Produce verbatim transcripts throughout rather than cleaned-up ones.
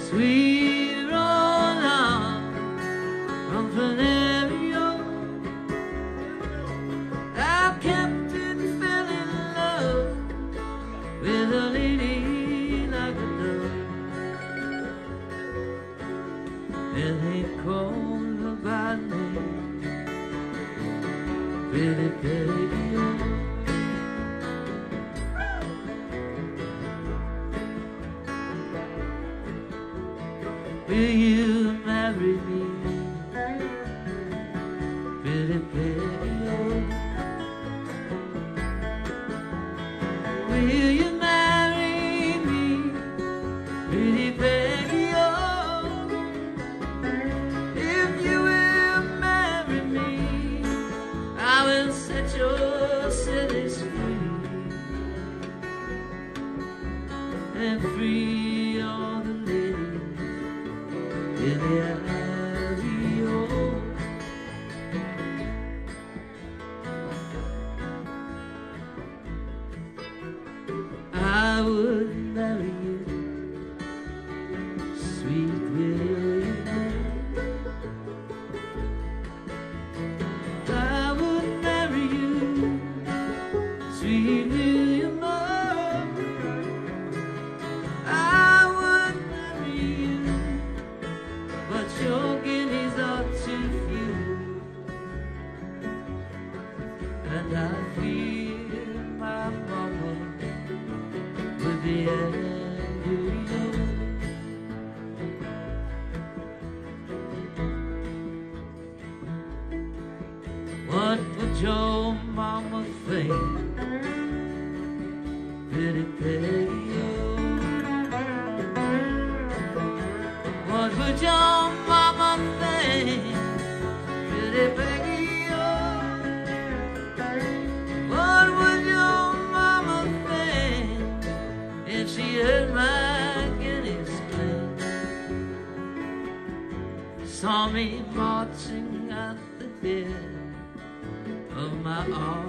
Sweet Rosa from Peggy-O, our captain fell in love with a lady like a dove, and they called her by name Pretty Peggy-O. Will you marry me, Pretty Peggy-O? Will you marry me, Pretty Peggy-O? If you will marry me, I will set your cities free and free all the ladies in the alley-o. I would marry you, sweet William. I would marry you, sweet William. I would marry you, but your guineas are too few, and I fear my mama would be angry. What would your mama think, Pretty Peggy-O? What would your mama think, Pretty Peggy-O? What would your mama think if she heard my guineas play? Saw me marching at the head of my army.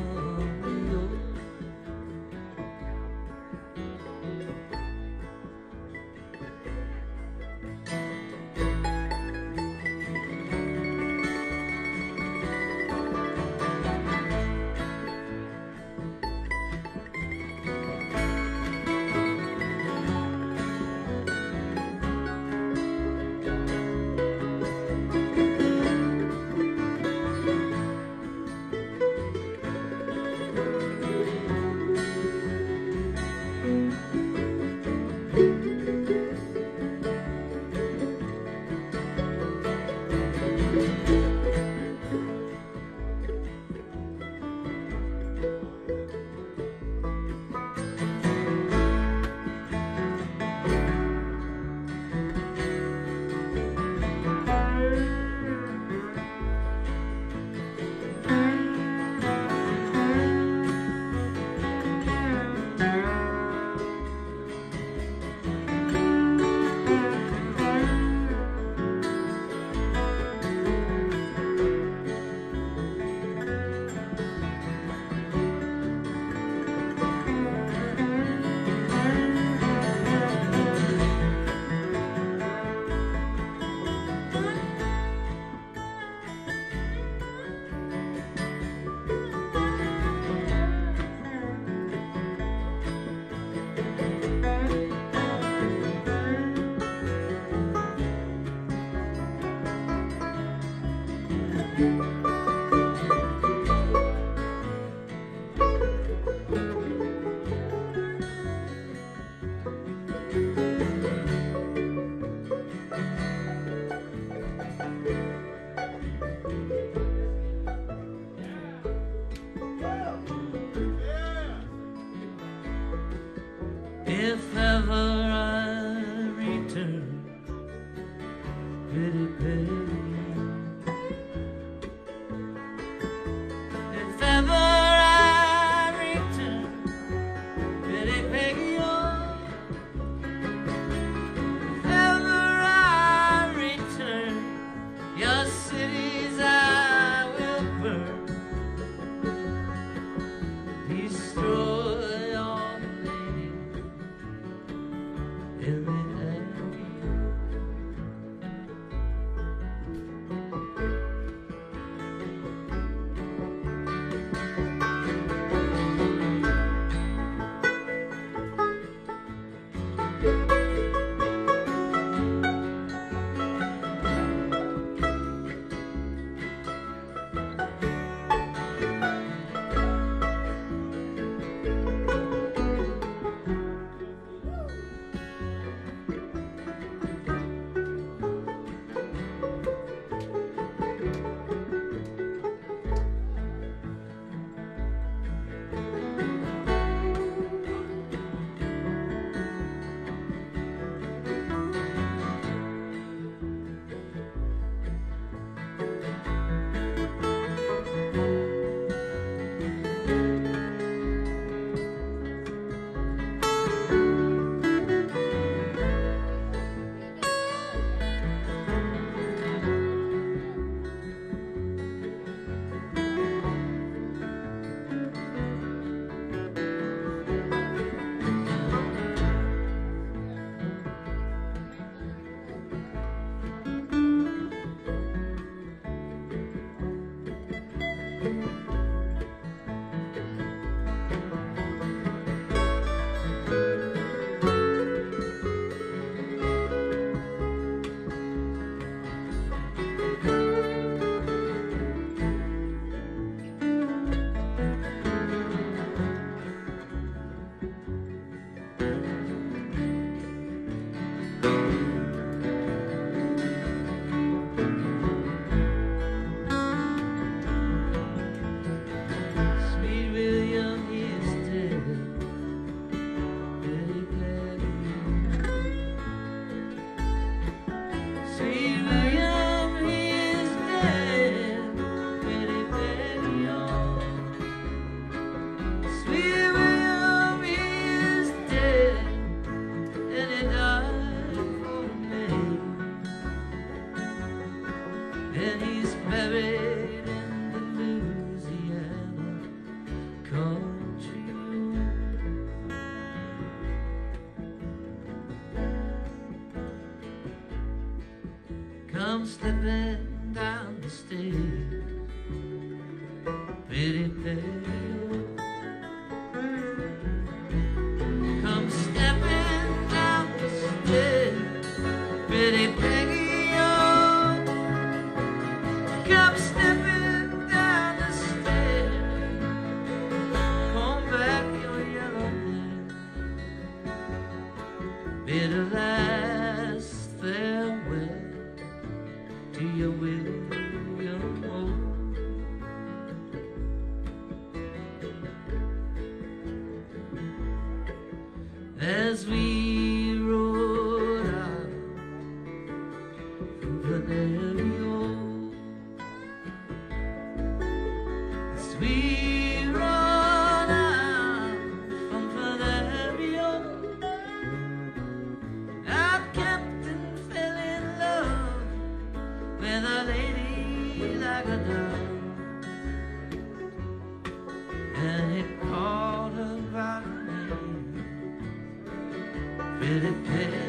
If ever I return, Pretty Peggy, if ever I return, Pretty Peggy-O, if ever I return, your cities I will burn, destroy all the ladies in the alley. come slipping down the stairs. Pretty Peggy-O, come stepping down the stairs. Pretty Peggy-O, come stepping down the stairs. Comb back your yellow hair. Bid a last farewell to your William O. As we rode out from Peggy-O, as we rode out from Peggy-O, our captain fell in love with a lady like a dove, and he called her by her name. Pretty Peggy-O.